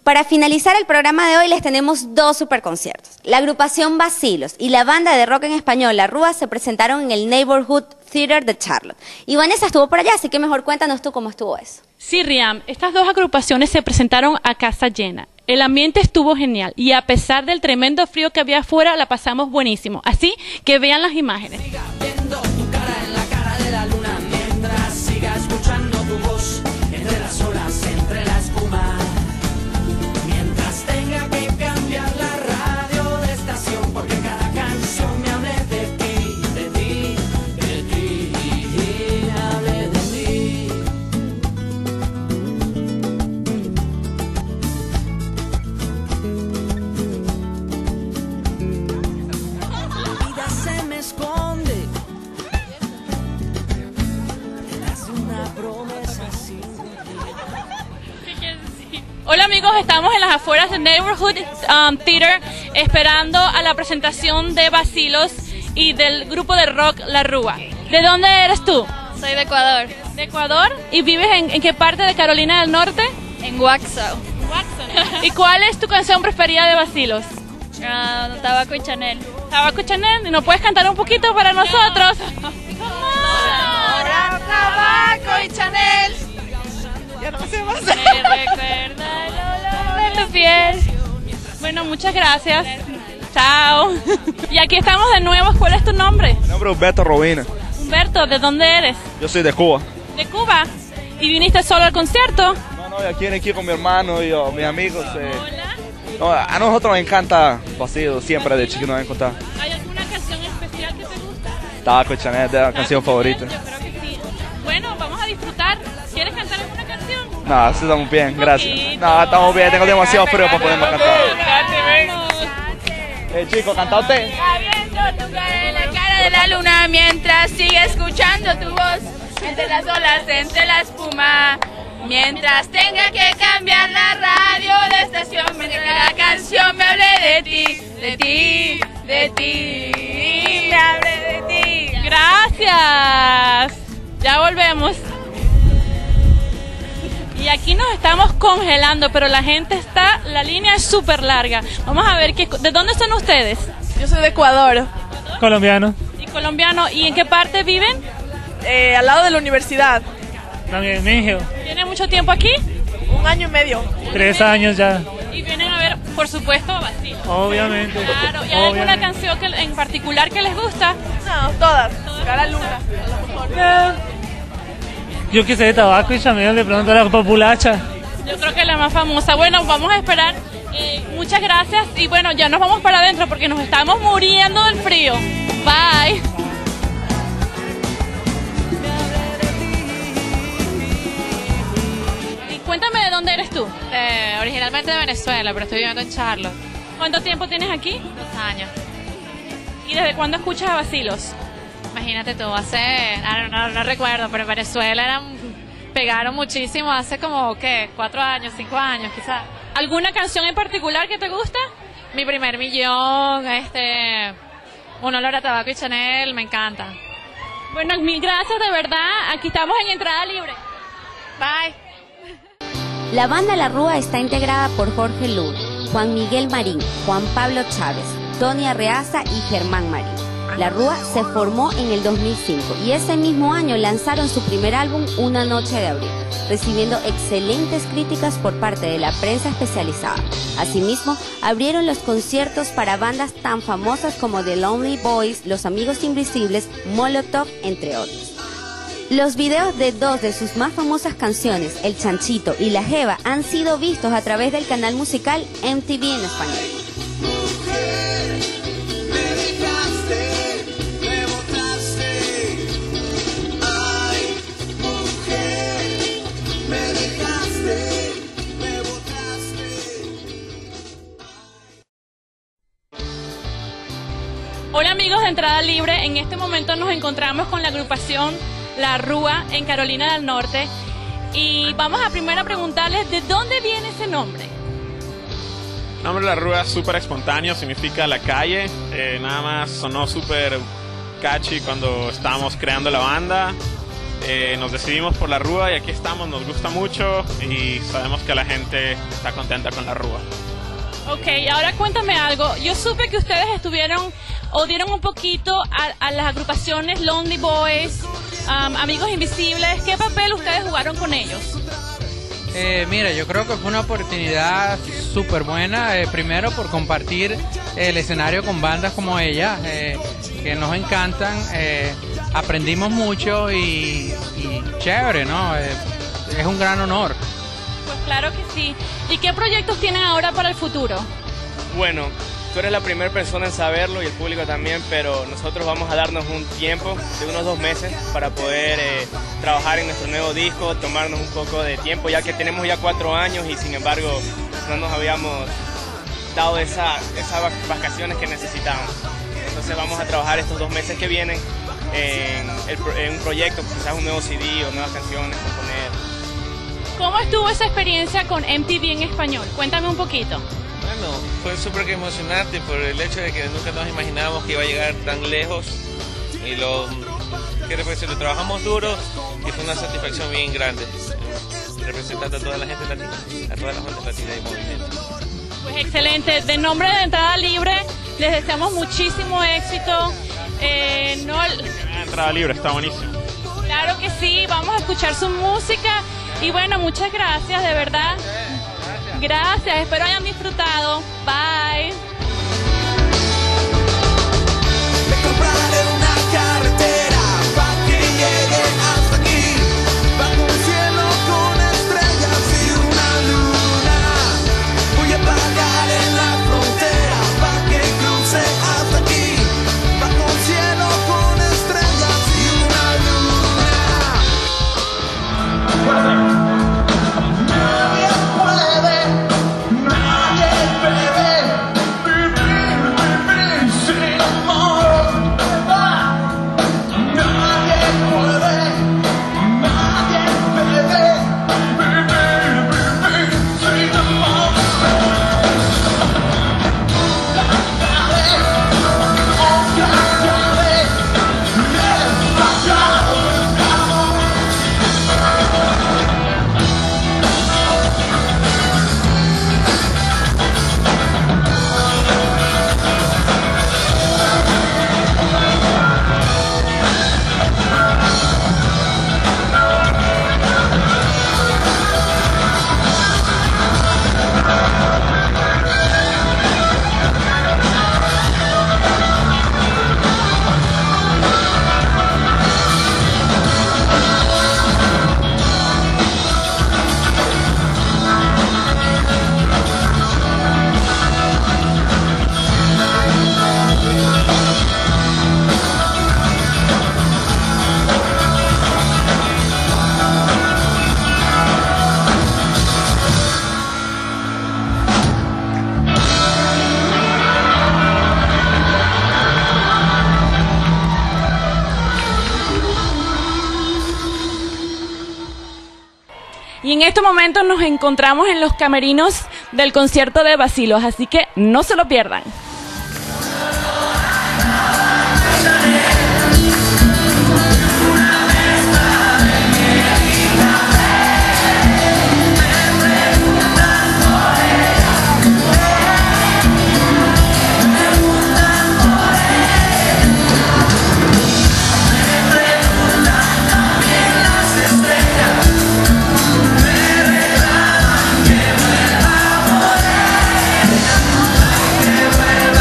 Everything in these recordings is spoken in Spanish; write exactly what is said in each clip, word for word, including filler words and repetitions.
Para finalizar el programa de hoy les tenemos dos superconciertos. La agrupación Bacilos y la banda de rock en español La Rúa se presentaron en el Neighborhood Theater de Charlotte. Y Vanessa estuvo por allá, así que mejor cuéntanos tú cómo estuvo eso. Sí, Riam, estas dos agrupaciones se presentaron a casa llena. El ambiente estuvo genial y a pesar del tremendo frío que había afuera, la pasamos buenísimo. Así que vean las imágenes. Siga viendo tu cara en la cara de la luna mientras siga escuchando tu voz entre las olas, entre la espuma. Mientras tenga que cambiar la radio de estación porque cada canción me hable de ti, de ti, de ti, me hable de ti. La vida se me esconde detrás de una promesa sin cumplir. Hola amigos, estamos en las afueras del Neighborhood um, Theater esperando a la presentación de Bacilos y del grupo de rock La Rúa. ¿De dónde eres tú? Soy de Ecuador. ¿De Ecuador? ¿Y vives en, en qué parte de Carolina del Norte? En Waxhaw. ¿Y cuál es tu canción preferida de Bacilos? Uh, Tabaco y Chanel. Tabaco y Chanel, ¿nos puedes cantar un poquito para nosotros? Ahora Tabaco y Chanel. Ya no sé más. Me recuerda el olor de tu piel. Bueno, muchas gracias. Chao. Y aquí estamos de nuevo. ¿Cuál es tu nombre? Mi nombre es Humberto Robina. Humberto, ¿de dónde eres? Yo soy de Cuba. ¿De Cuba? ¿Y viniste solo al concierto? No, no, aquí aquí con mi hermano y yo, mis amigos. Eh. Hola. No, a nosotros nos encanta Bacilos, siempre de chiquito nos han contado. ¿Hay alguna canción especial que te gusta? Tabaco y Chanel, de la canción favorita. Yo creo que sí. Bueno, vamos a disfrutar. ¿Quieres cantar alguna canción? No, sí estamos bien, gracias. Poquito. No, estamos bien, tengo demasiado frío para podernos cantar. Vamos. Eh, chicos, ¿canta usted? Está viendo tu cara en la cara de la luna mientras sigue escuchando tu voz entre las olas, entre la espuma. Mientras tenga que cambiar la radio de estación, mientras cada canción me hable de ti, de ti, de ti, me hable de ti. Gracias. Ya volvemos. Y aquí nos estamos congelando, pero la gente está, la línea es súper larga. Vamos a ver, qué, ¿de dónde son ustedes? Yo soy de Ecuador. Colombiano. ¿Y colombiano? ¿Y en qué parte viven? Eh, al lado de la universidad. También México. ¿Tienen mucho tiempo aquí? Un año y medio. Tres años ya. Y vienen a ver, por supuesto, a Bacilos. Obviamente. Claro. ¿Y hay alguna canción que, en particular que les gusta? No, todas. Cara luna. No. Yo que sé de Tabaco y Chanel, de pronto la populacha. Yo creo que la más famosa. Bueno, vamos a esperar. Eh, muchas gracias. Y bueno, ya nos vamos para adentro porque nos estamos muriendo del frío. Bye. Y cuéntame de dónde eres tú. Eh, originalmente de Venezuela, pero estoy viviendo en Charlotte. ¿Cuánto tiempo tienes aquí? Dos años. ¿Y desde cuándo escuchas a Bacilos? Imagínate tú, hace, no, no, no recuerdo, pero en Venezuela eran, pegaron muchísimo hace como, ¿qué? Cuatro años, cinco años quizás. ¿Alguna canción en particular que te gusta? Mi primer millón, este, un olor a tabaco y Chanel, me encanta. Bueno, mil gracias de verdad, aquí estamos en entrada libre. Bye. La banda La Rúa está integrada por Jorge Luna, Juan Miguel Marín, Juan Pablo Chávez, Tony Arreaza y Germán Marín. La Rúa se formó en el dos mil cinco y ese mismo año lanzaron su primer álbum Una Noche de Abril, recibiendo excelentes críticas por parte de la prensa especializada. Asimismo, abrieron los conciertos para bandas tan famosas como The Lonely Boys, Los Amigos Invisibles, Molotov, entre otros. Los videos de dos de sus más famosas canciones, El Chanchito y La Jeva, han sido vistos a través del canal musical M T V en español. Hola amigos de Entrada Libre, en este momento nos encontramos con la agrupación La Rúa en Carolina del Norte y vamos a primero a preguntarles de dónde viene ese nombre. El nombre de La Rúa es súper espontáneo, significa la calle, eh, nada más sonó súper catchy cuando estábamos creando la banda eh, nos decidimos por la Rúa y aquí estamos, nos gusta mucho y sabemos que la gente está contenta con la Rúa. Ok, ahora cuéntame algo. Yo supe que ustedes estuvieron o dieron un poquito a, a las agrupaciones Lonely Boys, um, Amigos Invisibles. ¿Qué papel ustedes jugaron con ellos? Eh, mira, yo creo que fue una oportunidad súper buena, eh, primero por compartir el escenario con bandas como ella, eh, que nos encantan, eh, aprendimos mucho y, y chévere, ¿no? Eh, es un gran honor. Pues claro que sí. ¿Y qué proyectos tienen ahora para el futuro? Bueno, tú eres la primera persona en saberlo y el público también, pero nosotros vamos a darnos un tiempo de unos dos meses para poder eh, trabajar en nuestro nuevo disco, tomarnos un poco de tiempo, ya que tenemos ya cuatro años y sin embargo no nos habíamos dado esa, esas vacaciones que necesitábamos. Entonces vamos a trabajar estos dos meses que vienen en, el, en un proyecto, quizás un nuevo C D o nuevas canciones, componer. ¿Cómo estuvo esa experiencia con M T V en español? Cuéntame un poquito. Bueno, fue súper emocionante por el hecho de que nunca nos imaginábamos que iba a llegar tan lejos y lo que lo trabajamos duro y fue una satisfacción bien grande representando a toda la gente latina, a todas las bandas latinas y movimientos. Pues excelente, de nombre de Entrada Libre les deseamos muchísimo éxito. Eh, no... Entrada Libre está buenísimo. Claro que sí, vamos a escuchar su música y bueno, muchas gracias, de verdad. Gracias, espero hayan disfrutado. Bye. Me compraré una carretera para que llegue hasta aquí, bajo un cielo con estrellas y una luna. Voy a pagar en la frontera para que cruce hasta aquí, bajo un cielo con estrellas y una luna. Y en este momento nos encontramos en los camerinos del concierto de Bacilos, así que no se lo pierdan. Que vuelva a morir.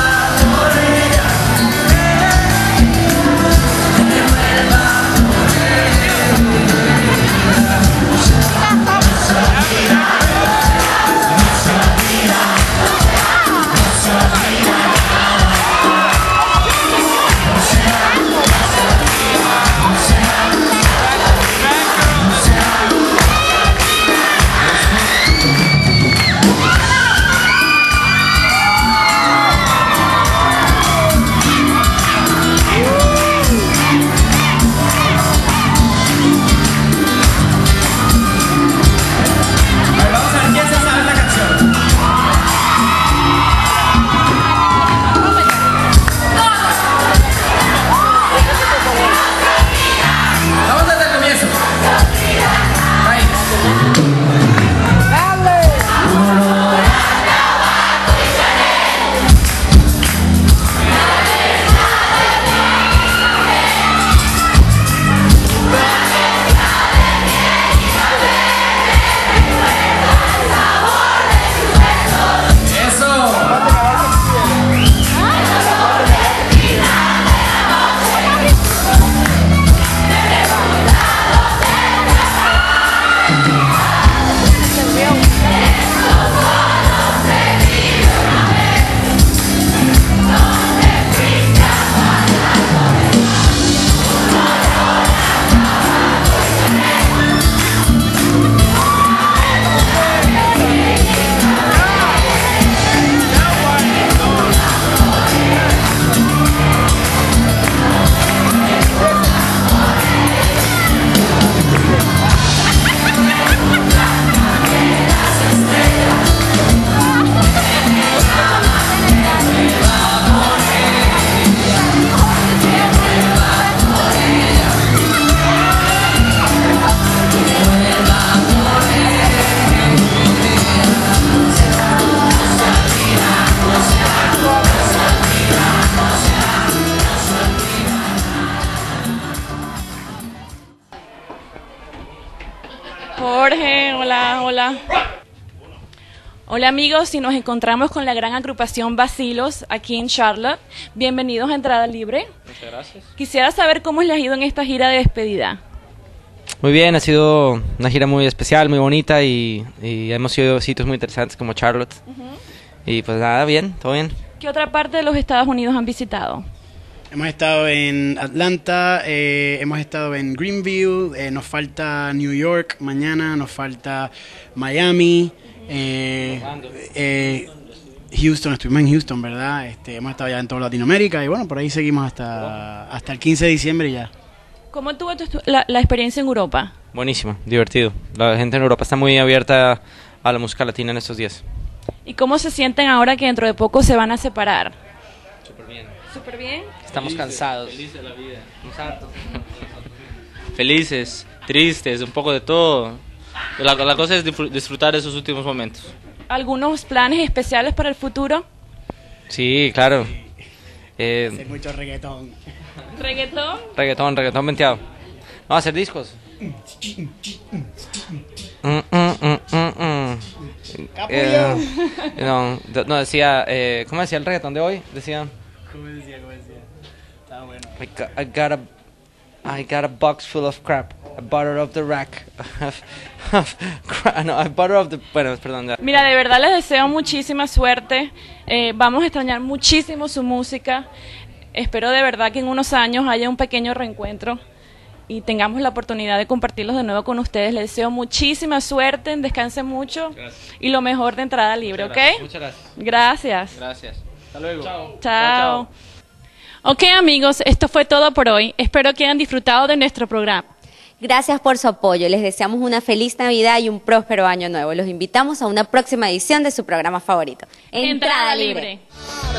Hola. Hola amigos, y nos encontramos con la gran agrupación Vacilos aquí en Charlotte. Bienvenidos a Entrada Libre. Muchas gracias. Quisiera saber cómo les ha ido en esta gira de despedida. Muy bien, ha sido una gira muy especial, muy bonita y, y hemos ido a sitios muy interesantes como Charlotte. Uh-huh. Y pues nada, bien, todo bien. ¿Qué otra parte de los Estados Unidos han visitado? Hemos estado en Atlanta, eh, hemos estado en Greenville, eh, nos falta New York mañana, nos falta Miami, eh, eh, Houston, estuvimos en Houston, ¿verdad? Este, hemos estado ya en toda Latinoamérica y bueno, por ahí seguimos hasta, hasta el quince de diciembre y ya. ¿Cómo tuvo tu, la, la experiencia en Europa? Buenísimo, divertido. La gente en Europa está muy abierta a la música latina en estos días. ¿Y cómo se sienten ahora que dentro de poco se van a separar? Súper bien. ¿Súper bien? Estamos felices, cansados. Felices de la vida. Exacto. Felices, tristes, un poco de todo. La, la cosa es disfrutar esos últimos momentos. ¿Algunos planes especiales para el futuro? Sí, claro. Eh, hacer mucho reggaetón. ¿Reggaetón? Reggaetón, reggaetón venteado. No, hacer discos. Mm, mm, mm, mm, mm. Eh, no, no, decía, eh, ¿cómo decía el reggaetón de hoy? Decía, ¿Cómo decía? ¿Cómo decía? Estaba bueno. I got, I got a, I got a box full of crap. I bought it off the rack. No, I bought it off the, bueno, perdón. Ya. Mira, de verdad les deseo muchísima suerte. Eh, vamos a extrañar muchísimo su música. Espero de verdad que en unos años haya un pequeño reencuentro y tengamos la oportunidad de compartirlos de nuevo con ustedes. Les deseo muchísima suerte, descansen mucho. Gracias. Y lo mejor de Entrada Libre, ¿ok? Muchas gracias. Gracias. Gracias. Hasta luego. Chao. Chao. Chao. Ok amigos, esto fue todo por hoy. Espero que hayan disfrutado de nuestro programa. Gracias por su apoyo. Les deseamos una feliz Navidad y un próspero año nuevo. Los invitamos a una próxima edición de su programa favorito. Entrada, Entrada Libre. Libre.